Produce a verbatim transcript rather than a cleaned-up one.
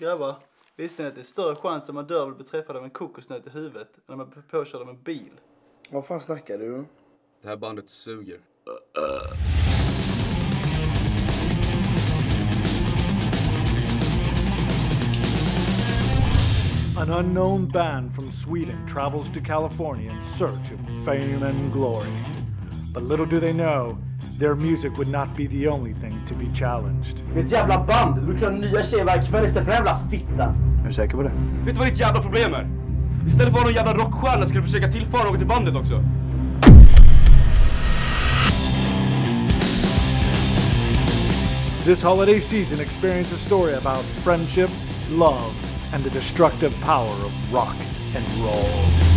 grabbar, visste ni att det är större chans att man dör och blir träffad av en kokosnöt i huvudet än när man blir påkörd av en bil? Vad fan snackar du? Det här bandet suger. An unknown band from Sweden travels to California in search of fame and glory. But little do they know, their music would not be the only thing to be challenged. Det är ett jävla band. Du brukar ha nya tjejer varje kväll istället för en jävla fitta. Är du säker på det? Vet du vad ditt jävla problem är? Istället för att vara någon jävla rockstjärna ska du försöka tillföra något till bandet också. This holiday season, experience a story about friendship, love, and the destructive power of rock and roll.